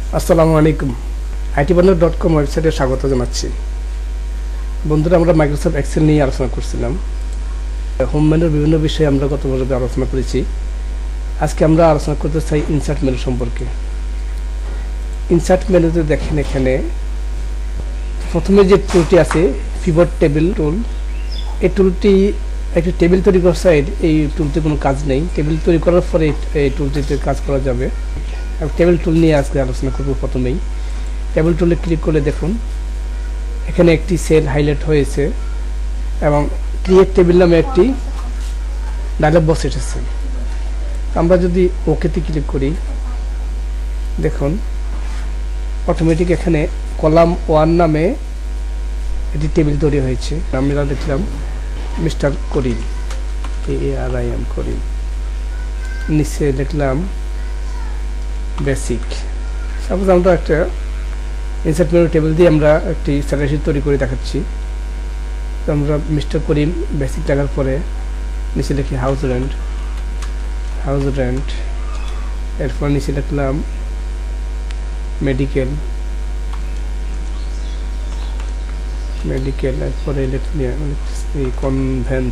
আসসালামু আলাইকুম। itbander.com ওয়েবসাইটে স্বাগত জানাচ্ছি। বন্ধুরা, আমরা মাইক্রোসফট এক্সেল নিয়ে আলোচনা করছিলাম। হোম মেনুর বিভিন্ন বিষয়ে আমরা গত পর্বে আলোচনা করেছি। আজকে আমরা আলোচনা করতে চাই ইনসার্ট মেনু সম্পর্কে। ইনসার্ট মেনুতে দেখেন, এখানে প্রথমে যে টুলটি আছে পিভট টেবিল টুল, এই টুলটি একটি টেবিল তৈরি করার সাইড। এই টুলতে কোনো কাজ নেই, টেবিল তৈরি করার পরে এই টুলটিতে কাজ করা যাবে। টেবিল টুল নিয়ে আজকে আলোচনা করব। প্রথমেই টেবিল টুলে ক্লিক করলে দেখুন এখানে একটি সেল হাইলাইট হয়েছে এবং ক্রিয়েট টেবিল নামে একটি ডায়লগ বক্স এসেছে। আমরা যদি ওকেতে ক্লিক করি, দেখুন অটোমেটিক এখানে কলাম 1 নামে একটি টেবিল তৈরি হয়েছে। আমরা দেখলাম মিস্টার করিম, ARIM করিম। নিচে লিখলাম বেসিক। সাপোজ আমরা একটা ইনসার্ট মেনু টেবিল দিয়ে আমরা একটি স্যালারি শিট তৈরি করে দেখাচ্ছি। তো আমরা মিস্টার করিম বেসিক লেখার পরে নিচে লিখি হাউস রেন্ট। এরপর নিচে লিখলাম মেডিকেল। এরপরে লিখছি কনভেন্স।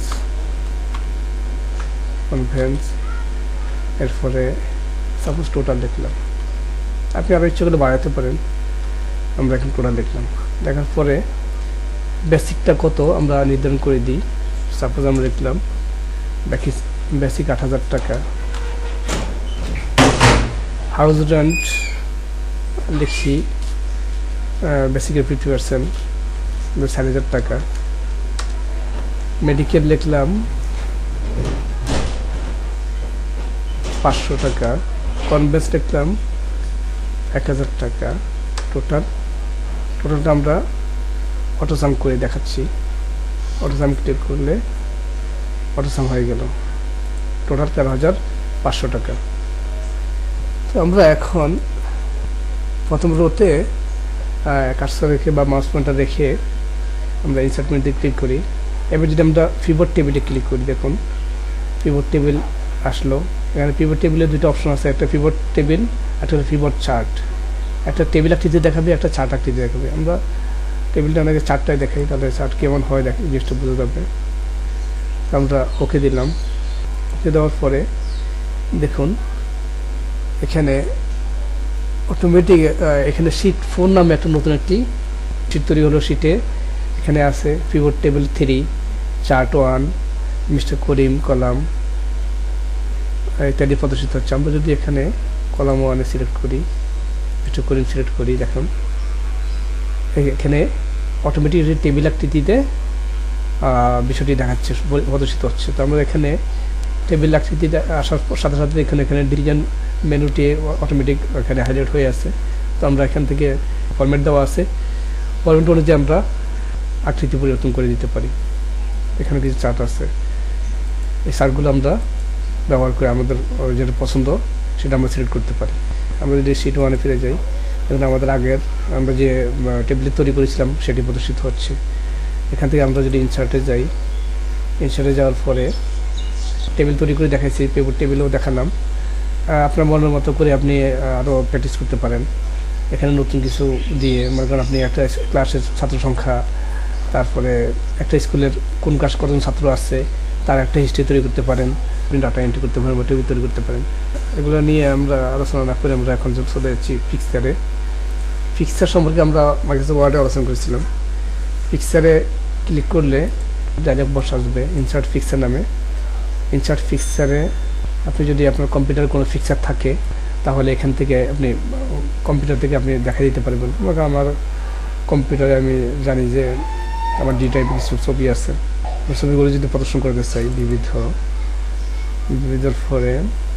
এরপরে সাপোজ টোটাল লিখলাম। আপনি আরও ইচ্ছে করে বাড়াতে পারেন। আমরা এখন টোটাল লিখলাম। দেখার পরে বেসিকটা কত আমরা নির্ধারণ করে দিই। সাপোজ আমরা লিখলাম বেসিক ৮,০০০ টাকা। হাউস রেন্ট লিখছি বেসিকের 50%, ৪,০০০ টাকা। মেডিকেল লিখলাম ৫০০ টাকা। কনভেন্স লিখলাম ১,০০০ টাকা। টোটালটা আমরা অটোসাম করে দেখাচ্ছি। অটোসাম ক্লিক করলে অটোসাম হয়ে গেল, টোটাল ১৩,৫০০ টাকা। তো আমরা এখন প্রথম রোতে কার্সর রেখে বা মাউস পয়েন্টার রেখে আমরা ইনসার্ট মেনুতে ক্লিক করি। এবার যদি আমরা পিভট টেবিলে ক্লিক করি, দেখুন পিভট টেবিল আসলো। এখানে পিভট টেবিলের দুটো অপশন আছে, একটা পিভট টেবিল, একটা হলো পিভট চার্ট। একটা টেবিল আকৃতি দেখাবে, একটা চার্ট আকৃতি দেখাবে। আমরা টেবিলটা অনেকে চার্টটাই দেখাই, তাহলে চার্ট কেমন হয় দেখে জিনিসটা বোঝা যাবে। আমরা ওকে দিলাম। ওকে দেওয়ার পরে দেখুন এখানে অটোমেটিক এখানে শিট 4 নামে একটা নতুন একটি শিট তৈরি হলো। শিটে এখানে আছে pivot table 3, chart 1, mister Karim column ইত্যাদি প্রদর্শিত হচ্ছে। আমরা যদি এখানে কলাম 1-এ সিলেক্ট করি, মিস্টার করিম সিলেক্ট করি, দেখুন এখানে অটোমেটিক টেবিল আকৃতিতে বিষয়টি দেখাচ্ছে, প্রদর্শিত হচ্ছে। তো আমরা এখানে টেবিল আকৃতিতে আসার সাথে সাথে এখানে ডিজাইন মেনুটি অটোমেটিক এখানে হাইলাইট হয়ে আছে। তো আমরা এখান থেকে ফরম্যাট দেওয়া আছে, ফরম্যাট অনুযায়ী আমরা আকৃতি পরিবর্তন করে দিতে পারি। এখানে কিছু চার্ট আছে, এই চার্টগুলো আমরা ব্যবহার করে আমাদের যেটা পছন্দ সেটা আমরা সিলেক্ট করতে পারি। আমরা যদি শিট 1-এ ফিরে যাই, এখন আমাদের আগের আমরা যে টেবিল তৈরি করেছিলাম সেটি প্রদর্শিত হচ্ছে। এখান থেকে আমরা যদি ইনসার্টে যাই, ইনসার্টে যাওয়ার পরে টেবিল তৈরি করে দেখাইছি, পিভট টেবিলও দেখালাম। আপনার মনের মতো করে আপনি আরও প্র্যাকটিস করতে পারেন। এখানে নতুন কিছু দিয়ে, মনে করেন আপনি একটা ক্লাসের ছাত্র সংখ্যা, তারপরে একটা স্কুলের কোন ক্লাস কতজন ছাত্র আছে তার একটা হিস্ট্রি তৈরি করতে পারেন, আপনি ডাটা এন্ট্রি করতে পারেন বা টেবিল তৈরি করতে পারেন। এগুলো নিয়ে আমরা আলোচনা না করে আমরা এখন চলে যাচ্ছি পিকচারে। পিকচার সম্পর্কে আমরা মাইক্রোসফট ওয়ার্ডে আলোচনা করেছিলাম। পিকচারে ক্লিক করলে ডায়লগ বক্স আসবে ইনসার্ট পিকচার নামে। ইনসার্ট পিকচারে আপনি যদি আপনার কম্পিউটারে কোনো পিকচার থাকে তাহলে এখান থেকে আপনি কম্পিউটার থেকে আপনি দেখা দিতে পারবেন। আমার কম্পিউটারে আমি জানি যে আমার ডি টাইপের কিছু ছবি আছে, ছবিগুলো যদি প্রদর্শন করতে চাই বিবিধ পরে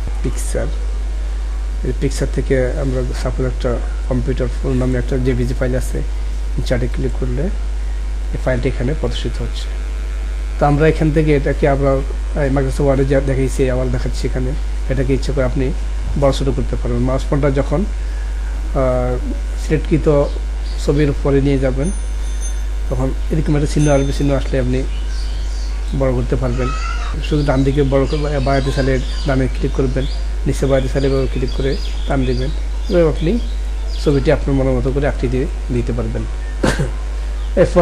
পিকচার থেকে আমরা সাপোজ একটা কম্পিউটার ফুল নামে একটা জেপিজি ফাইল আছে, ইনসার্টে ক্লিক করলে এই ফাইলটি এখানে প্রদর্শিত হচ্ছে। তো আমরা এখান থেকে এটাকে আমরা মাইক্রোসফট ওয়ার্ডে যা দেখাইছি আবার দেখাচ্ছি এখানে, এটাকে ইচ্ছে করে আপনি বড় ছোটো করতে পারবেন। মাউস পয়েন্টার যখন সিলেক্টকৃত ছবির উপরে নিয়ে যাবেন তখন এরকম একটা চিহ্ন আসবে, চিহ্ন আসলে আপনি বড় করতে পারবেন। শুধু ডান দিকে বড় বাড়াতে চাইলে ডানে ক্লিক করবেন, নিচে বাড়াতে চাইলে ক্লিক করে টান দেবেন। এবার আপনি ছবিটি আপনার মনের মতো করে আকৃতি দিতে পারবেন। এরপর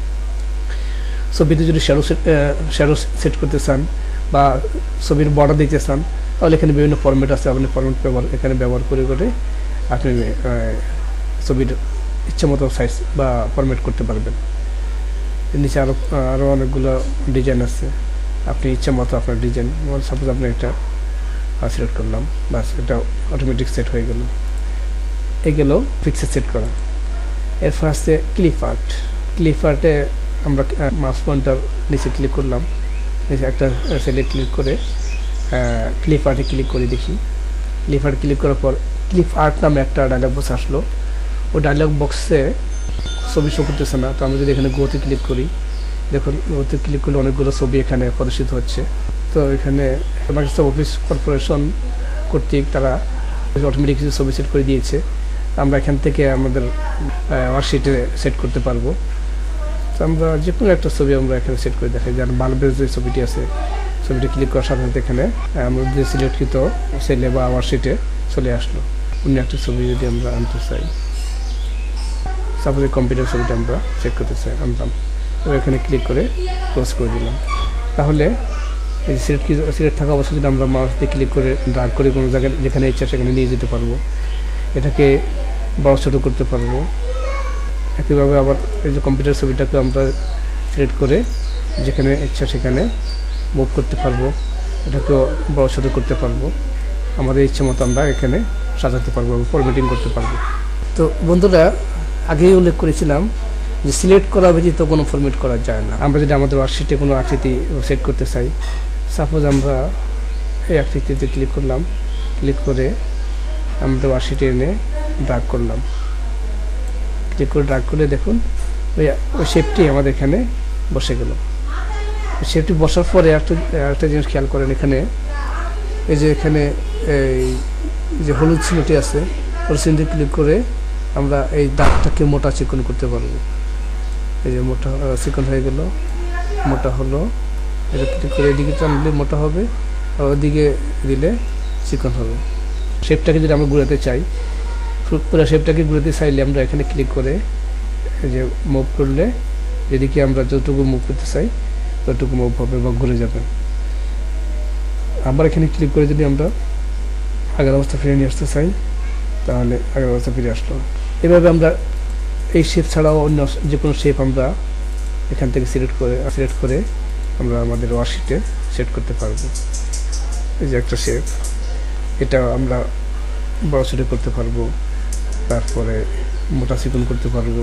ছবিতে যদি শ্যাডো সেট করতে চান বা ছবির বর্ডার দিতে চান, তাহলে এখানে বিভিন্ন ফরম্যাট আছে, আপনি ফরম্যাট এখানে ব্যবহার করে আপনি ছবির ইচ্ছা মতো সাইজ বা ফরম্যাট করতে পারবেন। এর নিচে আরও অনেকগুলো ডিজাইন আছে, আপনি ইচ্ছা মতো আপনার ডিজাইন, সাপোজ আপনি একটা সিলেক্ট করলাম, বাস এটা অটোমেটিক সেট হয়ে গেল। গেল পিকচার সেট করা। এরপর আছে ক্লিপ আর্ট। ক্লিপ আর্টে আমরা মাউস পয়েন্টার নিচে ক্লিক করলাম, নিচে একটা সেলে ক্লিক করে ক্লিপ আর্টে ক্লিক করে দেখি। ক্লিপ আর্ট ক্লিক করার পর ক্লিপ আর্ট নামে একটা ডায়লগ বক্স আসলো। ওই ডায়লগ বক্সে ছবি শো করতেছে না, তো আমি যদি এখানে গোতে ক্লিক করি, দেখুন গোতে ক্লিক করলে অনেকগুলো ছবি এখানে প্রদর্শিত হচ্ছে। তো এখানে মাইক্রোসফট অফিস কর্পোরেশন কর্তৃক তারা অটোমেটিক কিছু ছবি সেট করে দিয়েছে, আমরা এখান থেকে আমাদের ওয়ার্কশিটে সেট করতে পারবো। তো আমরা যে কোনো একটা ছবি আমরা এখানে সেট করে দেখাই, যেমন বাল্বের যে ছবিটি আছে, ছবিটি ক্লিক করার সাথে সাথে এখানে আমাদের সিলেক্টকৃত সেলে বা ওয়ার্কশিটে চলে আসলো। অন্য একটা ছবি যদি আমরা আনতে চাই, সাপোজ কম্পিউটার ছবিটা আমরা সেট করতে চাই, আনতাম, এবার এখানে ক্লিক করে ক্লোজ করে দিলাম। তাহলে এই সিলেক্ট থাকা অবস্থায় যদি আমরা মাউস দিয়ে ক্লিক করে ড্র্যাগ করে কোনো জায়গায় যেখানে ইচ্ছা সেখানে নিয়ে যেতে পারবো, এটাকে বড় ছোটো করতে পারবো। একইভাবে আবার এই যে কম্পিউটার ছবিটাকে আমরা সিলেক্ট করে যেখানে ইচ্ছা সেখানে মুভ করতে পারবো, এটাকেও বড় ছোটো করতে পারবো, আমাদের ইচ্ছে মতো আমরা এখানে সাজাতে পারবো, ফরম্যাটিং করতে পারবো। তো বন্ধুরা, আগেই উল্লেখ করেছিলাম যে সিলেক্ট করা ব্যতীত কোনো ফরম্যাট করা যায় না। আমরা যদি আমাদের ওয়ার্কশিটে কোনো আকৃতি সেট করতে চাই, সাপোজ আমরা এই আকৃতিতে ক্লিক করলাম, ক্লিক করে আমাদের ওয়ার্কশিটে এনে ড্র্যাগ করলাম, ক্লিক করে ড্র্যাগ করলে দেখুন ওই শেপটি আমাদের এখানে বসে গেল। শেপটি বসার পরে একটা জিনিস খেয়াল করেন, এখানে এই যে এখানে এই যে হলুদ চিহ্নটি আছে, হলুদ চিহ্নটি ক্লিক করে আমরা এই দাগটাকে মোটা চিকন করতে পারবো। এই যে মোটা চিকন হয়ে গেল, মোটা হলো, এটা ক্লিক করে এদিকে টানলে মোটা হবে, আর ওদিকে দিলে চিকন হবে। শেপটাকে যদি আমরা ঘুরাতে চাই, পুরো শেপটাকে ঘুরাতে চাইলে আমরা এখানে ক্লিক করে এই যে মুভ করলে যেদিকে আমরা যতটুকু মুভ করতে চাই ততটুকু মুভ হবে বা ঘুরে যাবে। আবার এখানে ক্লিক করে যদি আমরা আগের অবস্থা ফিরে নিয়ে আসতে চাই, তাহলে আগের অবস্থা ফিরে আসলো। এভাবে আমরা এই শেপ ছাড়াও অন্য যে কোনো শেপ আমরা এখান থেকে সিলেক্ট করে আমরা আমাদের ওয়ার্কশিটে সেট করতে পারবো। এই যে একটা শেপ, এটা আমরা বড় ছোট করতে পারবো, তারপরে মোটা চিকন করতে পারবো,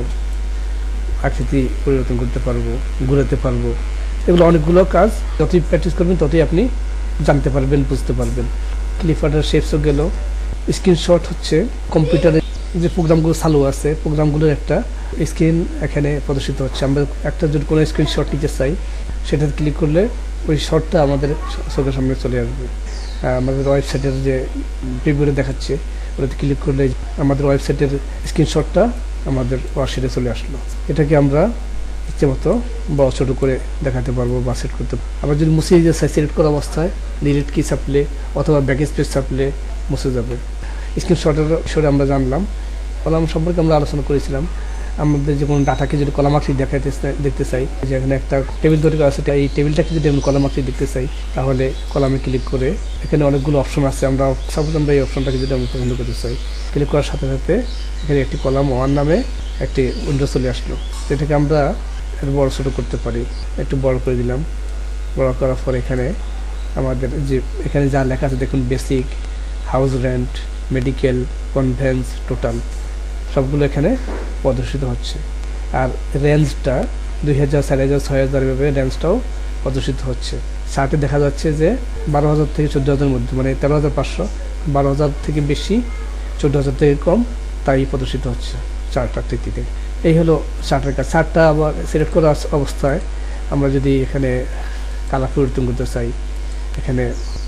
আকৃতি পরিবর্তন করতে পারবো, ঘুরাতে পারবো। এগুলো অনেকগুলো কাজ, যতই প্র্যাকটিস করবেন ততই আপনি জানতে পারবেন, বুঝতে পারবেন। ক্লিপ আর্টের শেপসও গেল। স্ক্রিনশট হচ্ছে কম্পিউটারে যে প্রোগ্রামগুলো চালু আছে, প্রোগ্রামগুলোর একটা স্ক্রিন এখানে প্রদর্শিত হচ্ছে। আমরা একটা যদি কোনো স্ক্রিনশট নিতে চাই, সেটাতে ক্লিক করলে ওই শটটা আমাদের চোখের সামনে চলে আসবে। আমাদের ওয়েবসাইটের যে প্রিভিউতে দেখাচ্ছে, ওটাতে ক্লিক করলে আমাদের ওয়েবসাইটের স্ক্রিনশটটা আমাদের ওয়ার্কশিটে চলে আসলো। এটাকে আমরা ইচ্ছে মতো বড় ছোটো করে দেখাতে পারবো বা সেট করতে পারবো। আবার যদি মুছে দিতে চাই, সিলেক্ট করা অবস্থায় ডিলিট কি চাপলে অথবা ব্যাক স্পেস চাপলে মুছে যাবে। স্ক্রিনশটের বিষয়ে আমরা জানলাম। কলাম সম্পর্কে আমরা আলোচনা করেছিলাম। আমাদের যে কোনো ডাটাকে যদি কলাম আকৃতি দেখতে চাই, যে এখানে একটা টেবিল তৈরি করা আছে, এই টেবিলটাকে যদি আমরা কলাম আকৃতি দেখতে চাই, তাহলে কলামে ক্লিক করে এখানে অনেকগুলো অপশন আছে। আমরা সাপোজ আমরা এই অপশনটাকে যদি আমরা পছন্দ করতে চাই, ক্লিক করার সাথে সাথে এখানে একটি কলাম 1 নামে একটি উইন্ডো চলে আসলো, যেটাকে আমরা একটু বড় ছোটো করতে পারি। একটু বড় করে দিলাম। বড় করার পর এখানে আমাদের যে এখানে যা লেখা আছে দেখুন, basic, house rent, medical, conveyance, total সবগুলো এখানে প্রদর্শিত হচ্ছে। আর রেঞ্জটা 2000, 4000, 6000 এভাবে রেঞ্জটাও প্রদর্শিত হচ্ছে। চার্টে দেখা যাচ্ছে যে 12,000 থেকে 14,000 মধ্যে, মানে 13,500, 12,000 থেকে বেশি, 14,000 থেকে কম, তাই প্রদর্শিত হচ্ছে চার্ট আকৃতিতে। এই হলো চার্টের কাজ। চার্টটা আবার সিলেক্ট করা অবস্থায় আমরা যদি এখানে কালার পরিবর্তন করতে চাই, এখানে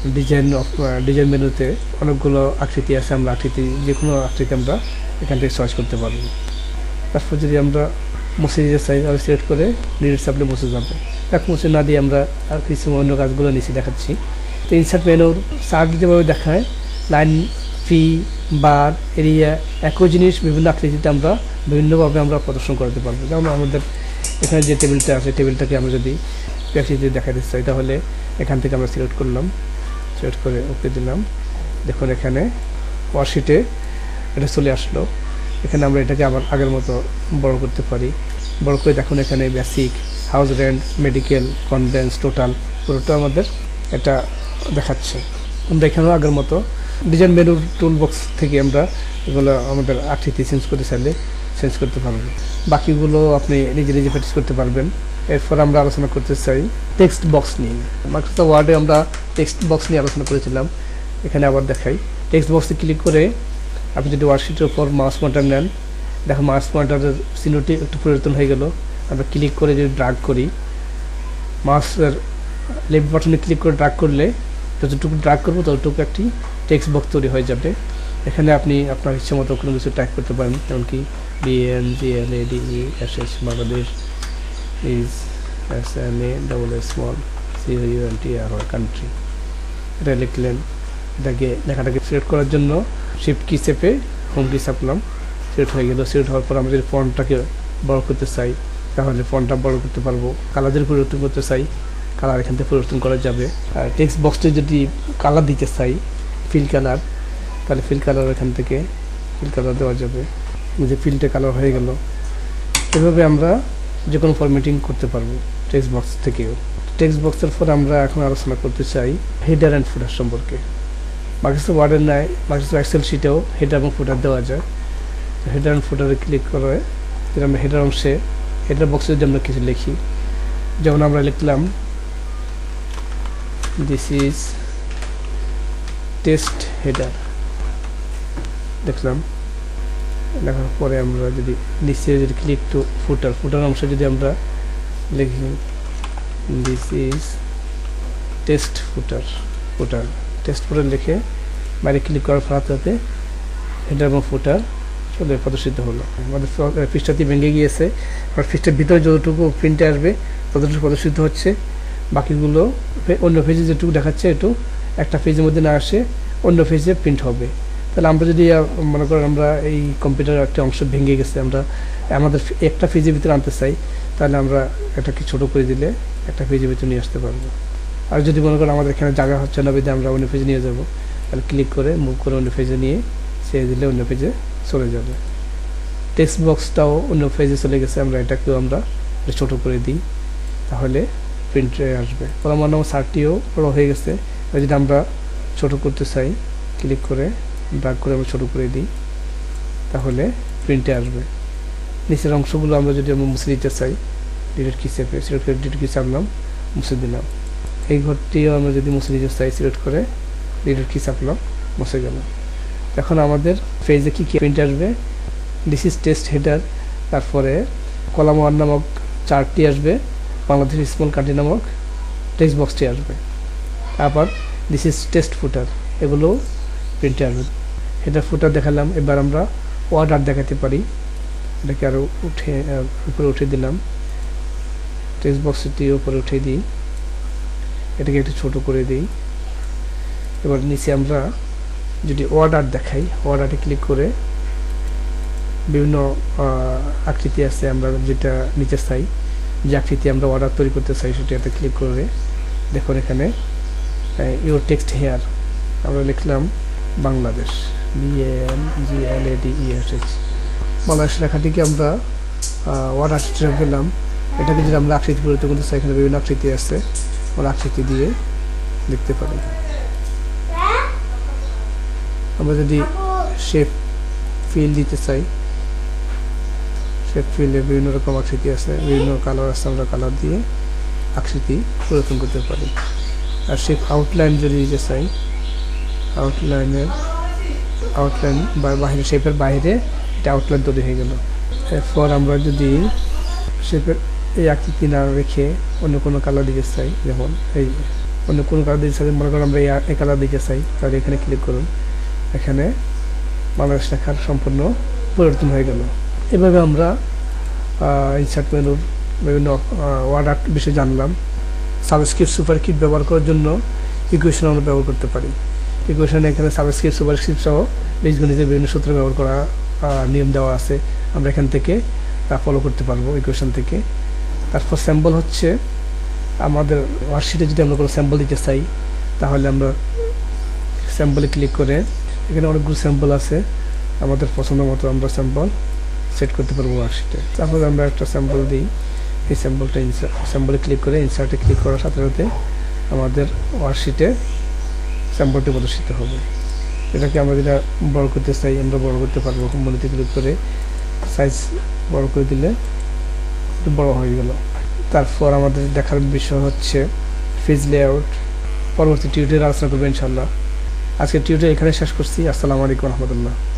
ডিজাইন মেনুতে অনেকগুলো আকৃতি আছে। আমরা যে কোনো আকৃতি আমরা এখান থেকে চয়েস করতে পারবো। তারপর যদি আমরা মুছে দিতে চাই, তাহলে সিলেক্ট করে ডিলিট চাপলে মুছে যাবে। এক মুছে না দিয়ে আমরা আর কিছু অন্য কাজগুলো নিচে দেখাচ্ছি। তো ইনসার্ট মেনুর চার্ট যেভাবে দেখায়, লাইন ফি, বার, এরিয়া একই জিনিস বিভিন্ন আকৃতিতে আমরা বিভিন্নভাবে আমরা প্রদর্শন করতে পারবো। যেমন আমাদের এখানে যে টেবিলটা আছে, টেবিলটাকে আমরা যদি আকৃতিতে দেখাতে চাই তাহলে এখান থেকে আমরা সিলেক্ট করলাম, সিলেক্ট করে ওকে দিলাম। দেখুন এখানে ওয়ার্কশিটে এটা চলে আসলো। এখানে আমরা এটাকে আবার আগের মতো বড় করতে পারি। বড় করে দেখুন এখানে basic, house rent, medical, conveyance, total পুরোটা আমাদের এটা দেখাচ্ছে। আমরা এখানেও আগের মতো ডিজাইন মেনুর টুল বক্স থেকে আমরা এগুলো আমাদের আকৃতি চেঞ্জ করতে চাইলে চেঞ্জ করতে পারবো। বাকিগুলো আপনি নিজে নিজে প্র্যাকটিস করতে পারবেন। এরপর আমরা আলোচনা করতে চাই টেক্সট বক্স নিয়ে। মাইক্রোসফট ওয়ার্ডে আমরা টেক্সট বক্স নিয়ে আলোচনা করেছিলাম। এখানে আবার দেখাই, টেক্সট বক্সে ক্লিক করে আপনি যদি ওয়ার্কশিটের উপর মাউস পয়েন্টার নেন, দেখো মাউস পয়েন্টারের চিহ্নটি একটু পরিবর্তন হয়ে গেল। আমরা ক্লিক করে যদি ড্রাগ করি, মাউসের লেফট বাটনে ক্লিক করে ড্রাগ করলে যতটুকু ড্রাগ করবো ততটুকু একটি টেক্সট বক্স তৈরি হয়ে যাবে। এখানে আপনি আপনার ইচ্ছে মতো কোনো কিছু টাইপ করতে পারেন, যেমনকি BNGLADESH Bangladesh is SMASSMALL COUNTRY country, এটা লিখলেন। এটাকে লেখাটাকে সিলেক্ট করার জন্য শিফট কি চেপে হোম কি চাপলাম, সিলেক্ট হয়ে গেল। সিলেক্ট হওয়ার পর আমরা যদি ফন্টটাকে বড় করতে চাই তাহলে ফন্টটা বড় করতে পারবো। কালার যদি পরিবর্তন করতে চাই কালার এখান থেকে পরিবর্তন করা যাবে। আর টেক্সট বক্সটি যদি কালার দিতে চাই ফিল কালার, তাহলে ফিল কালার এখান থেকে ফিল কালার দেওয়া যাবে। যে ফিলটা কালার হয়ে গেল। এভাবে আমরা যে কোনো ফরম্যাটিং করতে পারবো টেক্সট বক্স থেকেও। টেক্সট বক্সের পর আমরা এখন আলোচনা করতে চাই হেডার অ্যান্ড ফুটার সম্পর্কে। মাইক্রোসফট ওয়ার্ডের নাই মাইক্রোসফট এক্সেল শিটেও হেডার এবং ফুটার দেওয়া যায়। হেডার অ্যান্ড ফুটারে ক্লিক করে যদি আমরা হেডার অংশে হেডার বক্সে যদি আমরা কিছু লিখি, যেমন আমরা লিখলাম দিস ইজ টেস্ট হেডার, দেখলাম। লেখার পরে আমরা যদি নিচে যদি ক্লিক টু ফুটার, ফুটার অংশে যদি আমরা লিখি this is test footer, footer test footer লিখে বাইরে ক্লিক করার ফলাতে হেডার এবং ফুটার চলে প্রদর্শিত হলো। আমাদের পৃষ্ঠাটি ভেঙে গিয়েছে, আর পৃষ্ঠার ভিতরে যতটুকু প্রিন্টে আসবে ততটুকু প্রদর্শিত হচ্ছে। বাকিগুলো অন্য পেজে যেটুকু দেখাচ্ছে একটু একটা পেজের মধ্যে না আসে অন্য পেজে প্রিন্ট হবে। তাহলে আমরা যদি মনে করেন আমরা এই কম্পিউটার একটা অংশ ভেঙে গেছে, আমরা আমাদের একটা পেজের ভিতরে আনতে চাই, তাহলে আমরা এটাকে ছোটো করে দিলে একটা পেজের ভিতরে নিয়ে আসতে পারবো। আর যদি মনে করেন আমাদের এখানে জায়গা হচ্ছে না বেঁধে আমরা অন্য পেজে নিয়ে যাব, তাহলে ক্লিক করে মুভ করে অন্য পেজে নিয়ে ছেড়ে দিলে অন্য পেজে চলে যাবে। টেক্সট বক্সটাও অন্য পেজে চলে গেছে, আমরা এটাকেও আমরা ছোটো করে দিই, তাহলে প্রিন্টে আসবে। কলাম নম্বর 30ও বড় হয়ে গেছে, যদি আমরা ছোটো করতে চাই ক্লিক করে ড্র্যাগ করে আমরা ছোটো করে দিই, তাহলে প্রিন্টে আসবে। নিচের অংশগুলো আমরা যদি আমরা মুছে দিতে চাই ডিলিট কি চেপে সিলেক্ট করে ডিলিট কি চাপলাম, মুছে দিলাম। এই ঘরটিও আমরা যদি মুছে দিতে চাই সিলেক্ট করে ডিলিট কি চাপলাম, মুছে গেল। এখন আমাদের পেজে কি প্রিন্ট আসবে, দিস ইজ টেস্ট হেডার, তারপরে কলাম 1 নামক চার্টটি আসবে, বাংলাদেশ স্মল কান্ট্রি নামক টেক্সট বক্সটি আসবে, তারপর দিস ইজ টেস্ট ফুটার, এগুলো প্রিন্টে আসবে। হেডার ফুটার দেখালাম। এবার আমরা অর্ডার দেখাতে পারি, এটাকে আরও উপরে উঠে দিলাম, টেক্সট বক্সটি উপরে উঠে দিই, এটাকে একটু ছোট করে দিই। এবার নিচে আমরা যদি অর্ডার দেখাই, অর্ডারে ক্লিক করে বিভিন্ন আকৃতি আছে, আমরা যেটা নিচে চাই যে আকৃতি আমরা অর্ডার তৈরি করতে চাই সেটাতে ক্লিক করে দেখুন এখানে ইউর টেক্সট হেয়ার আমরা লিখলাম বাংলাদেশ, BANGLADESH, বাংলাদেশ লেখাটিকে আমরা অর্ডার হিসেবে পেলাম। এটাকে যদি আমরা আকৃতি পরিবর্তন করতে চাই, এখানে বিভিন্ন আকৃতি আছে, আমরা আকৃতি দিয়ে দেখতে পারি। আমরা যদি শেপ ফিল দিতে চাই, শেপ ফিলে বিভিন্ন রকম আকৃতি আছে, বিভিন্ন কালার আছে, আমরা কালার দিয়ে আকৃতি পরিবর্তন করতে পারি। আর শেপ আউটলাইন যদি দিতে চাই, আউটলাইন বা বাইরে শেপের বাইরে এটা আউটলাইন তৈরি হয়ে গেল। এরপর আমরা যদি শেপের এই আকৃতি না রেখে অন্য কোনো কালার দিতে চাই, যেমন এই অন্য কোনো কালার দিতে চাই, মনে করেন আমরা এই কালার দিতে চাই, তাহলে এখানে ক্লিক করুন, এখানে বাংলাদেশ লেখার সম্পূর্ণ পরিবর্তন হয়ে গেল। এভাবে আমরা ইনসার্ট মেনুর বিভিন্ন ওয়ার্ড আর্ট বিষয়ে জানলাম। সাবস্ক্রিপ্ট সুপারস্ক্রিপ্ট ব্যবহার করার জন্য ইকুয়েশন আমরা ব্যবহার করতে পারি। ইকুয়েশনে এখানে সাবস্ক্রিপ্ট সুপারস্ক্রিপ্ট সহ বীজগণিতের বিভিন্ন সূত্র ব্যবহার করা নিয়ম দেওয়া আছে, আমরা এখান থেকে ফলো করতে পারবো ইকুয়েশন থেকে। তারপর স্যাম্পল হচ্ছে আমাদের ওয়ার্কশিটে যদি আমরা কোনো স্যাম্পল দিতে চাই তাহলে আমরা স্যাম্পলে ক্লিক করে এখানে অনেকগুলো স্যাম্পল আছে, আমাদের পছন্দ মতো আমরা স্যাম্পল সেট করতে পারবো ওয়ার্কশিটে। তারপর আমরা একটা স্যাম্পল দিই, এই স্যাম্পলটা স্যাম্পলে ক্লিক করে ইনসার্টে ক্লিক করার সাথে সাথে আমাদের ওয়ার্কশিটে স্যাম্পলটি প্রদর্শিত হবে। এটাকে আমরা যেটা বড় করতে চাই আমরা বড় করতে পারবো, কোম্পানিতে ক্লিক করে সাইজ বড় করে দিলে বড় হয়ে গেল। তারপর আমাদের দেখার বিষয় হচ্ছে পেজ লেআউট। পরবর্তী টিউটোরিয়ালে আলোচনা করবো ইনশাআল্লাহ। আজকের টিউটোরিয়াল এখানে শেষ করছি। আসসালামু আলাইকুম রহমতুল্লাহ।